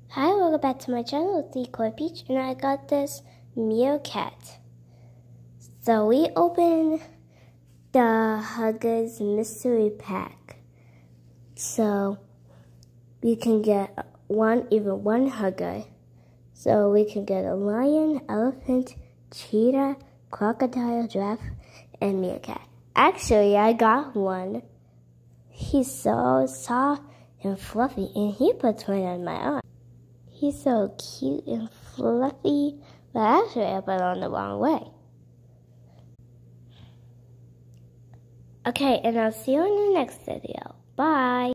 Hi, welcome back to my channel. It's Decoy Peach, and I got this meerkat. So we opened the Huggers mystery pack. So we can get even one hugger. So we can get a lion, elephant, cheetah, crocodile, giraffe, and meerkat. Actually, I got one. He's so soft and fluffy, and he puts right on my arm. He's so cute and fluffy, but actually I put it on the wrong way. Okay, and I'll see you in the next video. Bye!